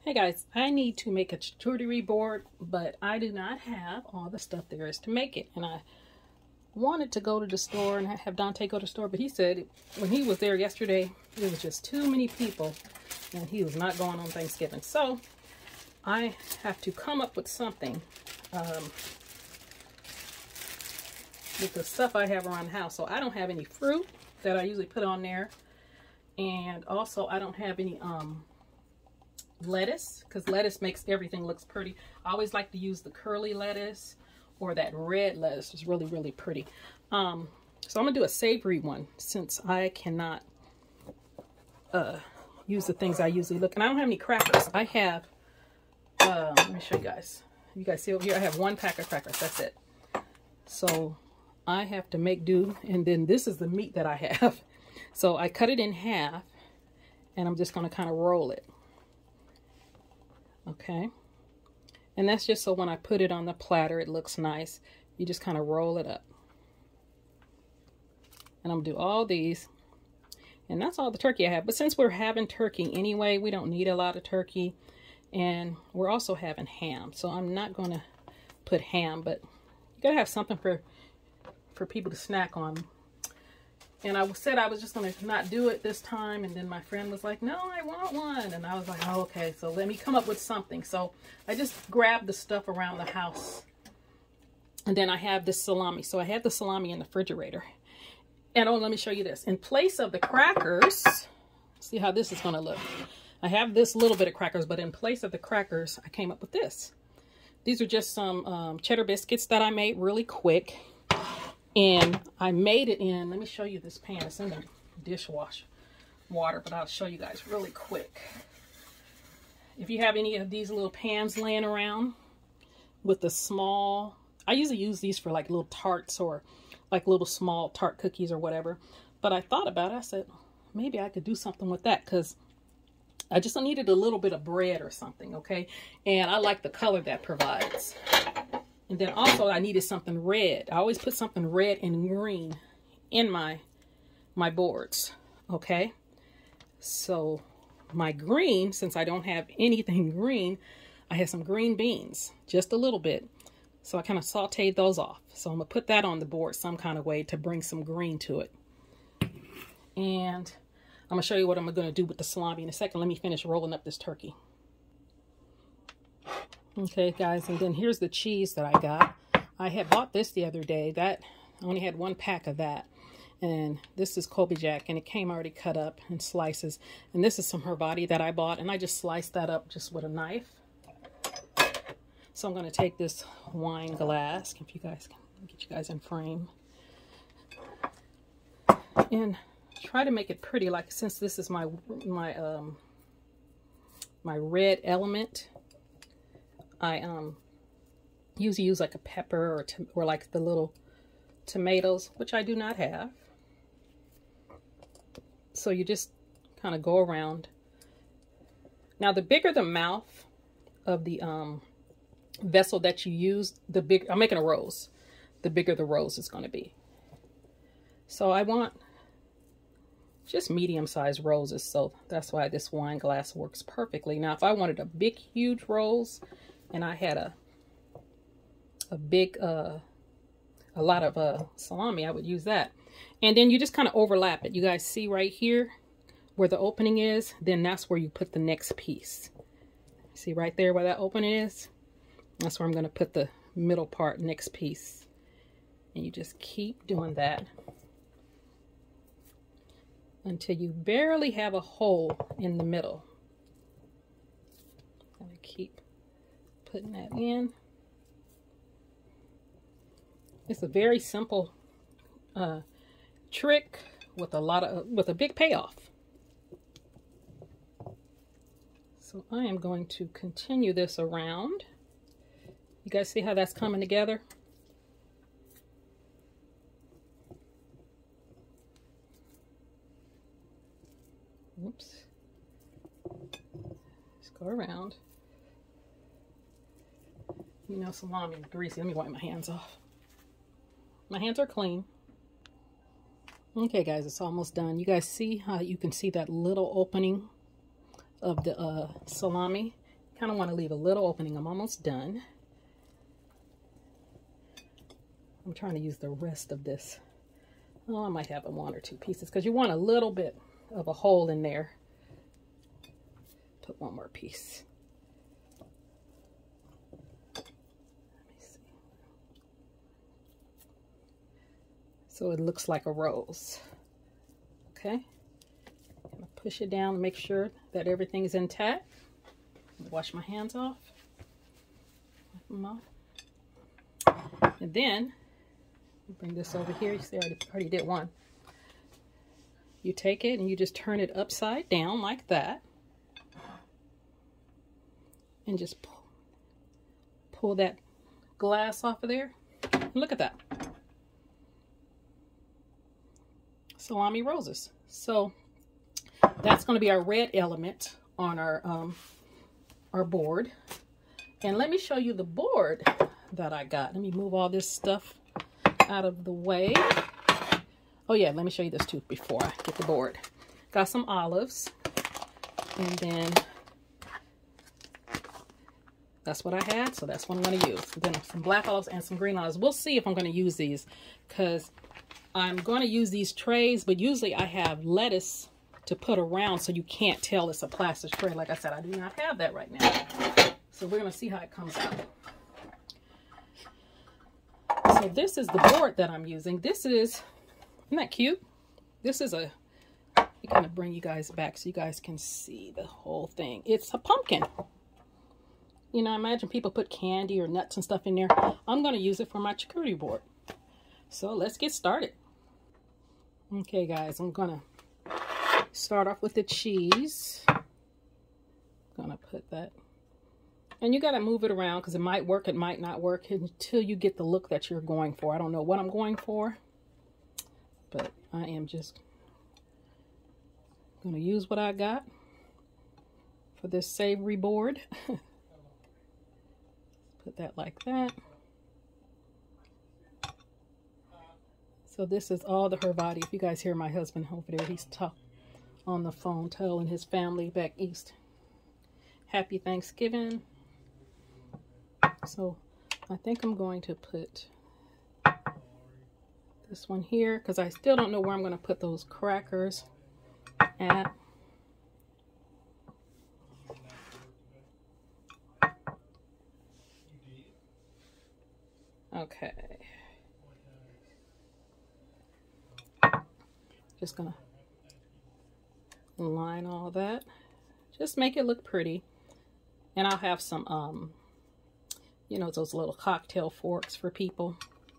Hey guys, I need to make a charcuterie board, but I do not have all the stuff there is to make it. And I wanted to go to the store and have Dante go to the store, but he said when he was there yesterday, there was just too many people and he was not going on Thanksgiving. So I have to come up with something with the stuff I have around the house. So I don't have any fruit that I usually put on there. And also I don't have any lettuce, because lettuce makes everything looks pretty. I always like to use the curly lettuce or that red lettuce. It's really, really pretty. So I'm gonna do a savory one since I cannot use the things I usually look. And I don't have any crackers. I have let me show you guys. You guys see over here, I have 1 pack of crackers. That's it. So I have to make do, and then this is the meat that I have. So I cut it in half and I'm just going to kind of roll it. Okay. And that's just so when I put it on the platter, it looks nice. You just kind of roll it up. And I'm going to do all these. And that's all the turkey I have. But since we're having turkey anyway, we don't need a lot of turkey. And we're also having ham. So I'm not going to put ham, but you got to have something for people to snack on. And I said I was just going to not do it this time. And then my friend was like, no, I want one. And I was like, oh, okay, so let me come up with something. So I just grabbed the stuff around the house. And then I have this salami. So I have the salami in the refrigerator. And oh, let me show you this. In place of the crackers, see how this is going to look. I have this little bit of crackers, but in place of the crackers, I came up with this. These are just some cheddar biscuits that I made really quick. And I made it in, let me show you this pan. It's in the dishwasher water, but I'll show you guys really quick. If you have any of these little pans laying around with the small, I usually use these for like little tarts or like little small tart cookies or whatever. But I thought about it. I said, maybe I could do something with that because I just needed a little bit of bread or something, okay? And I like the color that provides. And then also I needed something red. I always put something red and green in my boards, okay? So my green, since I don't have anything green, I had some green beans, just a little bit. So I kind of sauteed those off. So I'm gonna put that on the board some kind of way to bring some green to it. And I'm gonna show you what I'm gonna do with the salami in a second. Let me finish rolling up this turkey. Okay, guys, and then here's the cheese that I got. I had bought this the other day. That I only had 1 pack of that. And this is Colby Jack, and it came already cut up in slices. And this is some Havarti that I bought, and I just sliced that up just with a knife. So I'm going to take this wine glass, if you guys can get you guys in frame, and try to make it pretty. Like since this is my red element. I usually use like a pepper or like the little tomatoes, which I do not have. So you just kind of go around. Now the bigger the mouth of the vessel that you use, the bigger, I'm making a rose, the bigger the rose is going to be. So I want just medium-sized roses, so that's why this wine glass works perfectly. Now if I wanted a big huge rose, and I had a lot of salami, I would use that. And then you just kind of overlap it. You guys see right here where the opening is? Then that's where you put the next piece. See right there where that opening is? That's where I'm going to put the middle part, next piece. And you just keep doing that until you barely have a hole in the middle. I'm going to keep putting that in. It's a very simple trick with a big payoff. So I am going to continue this around. You guys see how that's coming together? Oops. Just go around. You know, salami is greasy. Let me wipe my hands off. My hands are clean. Okay, guys, it's almost done. You guys see how you can see that little opening of the salami? Kind of want to leave a little opening. I'm almost done. I'm trying to use the rest of this. Oh, I might have one or two pieces because you want a little bit of a hole in there. Put one more piece. Let me see. So it looks like a rose. Okay. I'm gonna push it down and make sure that everything is intact. Wash my hands off. Wipe them off. And then bring this over here. You see, I already did one. You take it and you just turn it upside down like that. And just pull that glass off of there. And look at that. Salami roses. So that's going to be our red element on our board. And let me show you the board that I got. Let me move all this stuff out of the way. Oh yeah, let me show you this too before I get the board. Got some olives, and then that's what I had, so that's what I'm going to use. Then some black olives and some green olives. We'll see if I'm going to use these, because I'm going to use these trays, but usually I have lettuce to put around so you can't tell it's a plastic tray. Like I said, I do not have that right now. So we're going to see how it comes out. So this is the board that I'm using. This is, isn't that cute? This is a, I kind of bring you guys back so you guys can see the whole thing. It's a pumpkin. You know, imagine people put candy or nuts and stuff in there. I'm going to use it for my charcuterie board. So let's get started. Okay, guys, I'm going to start off with the cheese. I'm going to put that. And you got to move it around because it might work, it might not work until you get the look that you're going for. I don't know what I'm going for, but I am just going to use what I got for this savory board. Put that like that. So this is all the Hervati. If you guys hear my husband over there, he's on the phone telling his family back east happy Thanksgiving. So I think I'm going to put this one here because I still don't know where I'm going to put those crackers at. Okay. Just gonna line all that. Just make it look pretty. And I'll have some, you know, those little cocktail forks for people.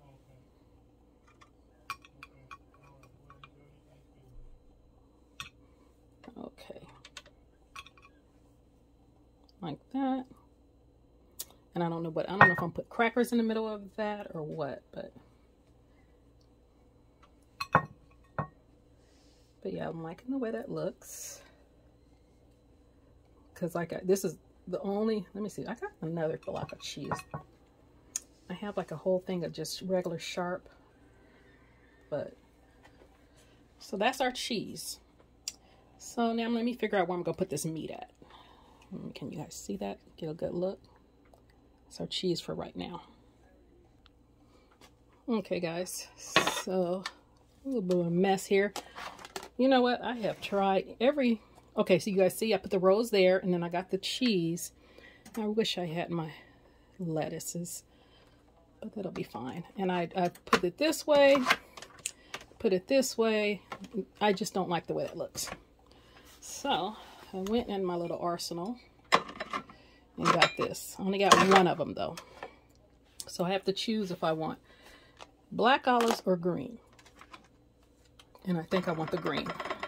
Okay. Like that. And I don't know if I'm gonna put crackers in the middle of that or what, but yeah, I'm liking the way that looks. Cause this is the only, let me see, I got another block of cheese. I have like a whole thing of just regular sharp, but so that's our cheese. So now let me figure out where I'm gonna put this meat at. Can you guys see that? Get a good look. That's our cheese for right now. Okay, guys, so a little bit of a mess here. You know what? I have tried okay, so you guys see I put the rose there, and then I got the cheese. I wish I had my lettuces, but that'll be fine. And I put it this way, put it this way. I just don't like the way it looks. So I went in my little arsenal and got this. I only got one of them though. So I have to choose if I want black olives or green. And I think I want the green.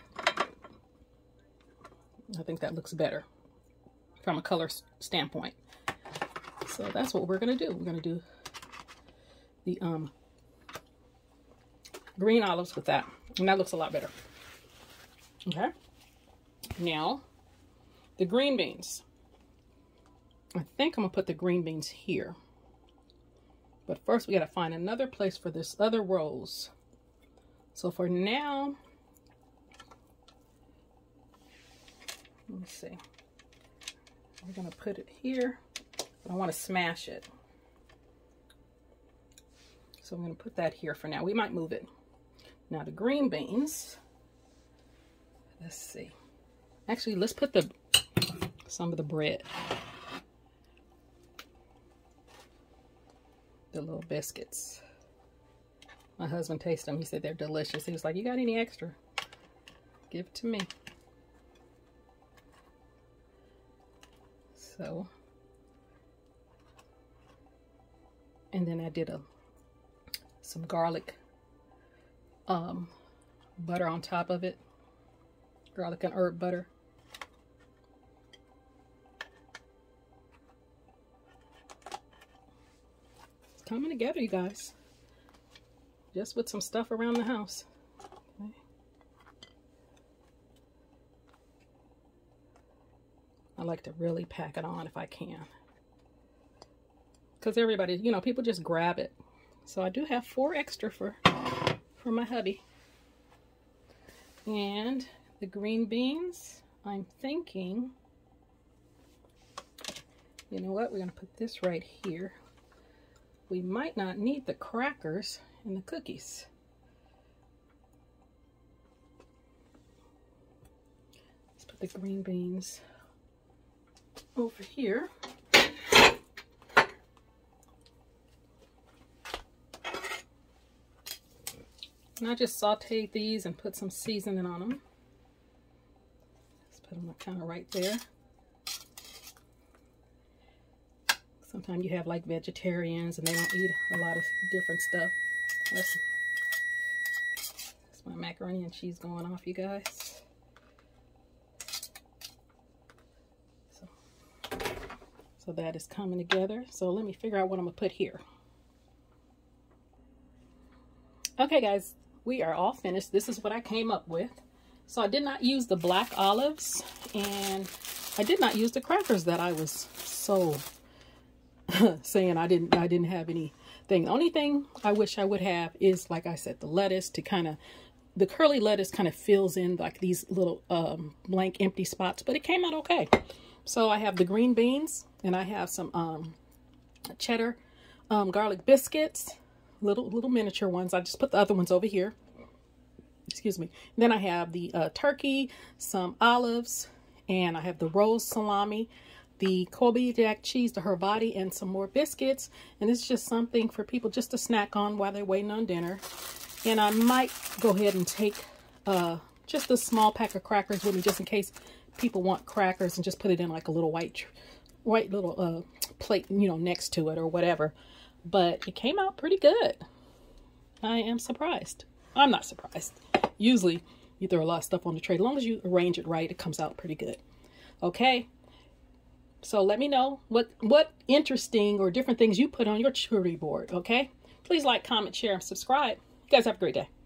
I think that looks better from a color standpoint. So that's what we're going to do. We're going to do the green olives with that. And that looks a lot better. Okay. Now, the green beans. I think I'm going to put the green beans here. But first we got to find another place for this other rose. So for now, let me see. We're going to put it here. I don't want to smash it. So I'm going to put that here for now. We might move it. Now the green beans. Let's see. Actually, let's put some of the bread. The little biscuits. My husband tasted them. He said they're delicious. He was like, "You got any extra? Give it to me." So, and then I did some garlic butter on top of it. Garlic and herb butter. It's coming together, you guys. Just with some stuff around the house. Okay. I like to really pack it on if I can. Because everybody, you know, people just grab it. So I do have 4 extra for my hubby. And the green beans, I'm thinking, you know what, we're going to put this right here. We might not need the crackers and the cookies. Let's put the green beans over here. And I just sauteed these and put some seasoning on them. Let's put them kind of right there. Sometimes you have like vegetarians and they don't eat a lot of different stuff. That's my macaroni and cheese going off, you guys. So that is coming together. So let me figure out what I'm gonna put here. Okay guys, we are all finished. This is what I came up with. So I did not use the black olives and I did not use the crackers that I was so saying I didn't have anything. The only thing I wish I would have is, like I said, the lettuce to kind of, the curly lettuce kind of fills in like these little blank empty spots, but it came out okay. So I have the green beans and I have some cheddar garlic biscuits, little miniature ones. I just put the other ones over here. Excuse me. Then I have the turkey, some olives, and I have the roast salami, the Colby Jack cheese, the Hervati, and some more biscuits. And it's just something for people just to snack on while they're waiting on dinner. And I might go ahead and take just a small pack of crackers with me, just in case people want crackers, and just put it in like a little white little plate, you know, next to it or whatever. But it came out pretty good. I am surprised. I'm not surprised. Usually you throw a lot of stuff on the tray. As long as you arrange it right, it comes out pretty good. Okay. So let me know what interesting or different things you put on your charcuterie board. Okay. Please like, comment, share, and subscribe. You guys have a great day.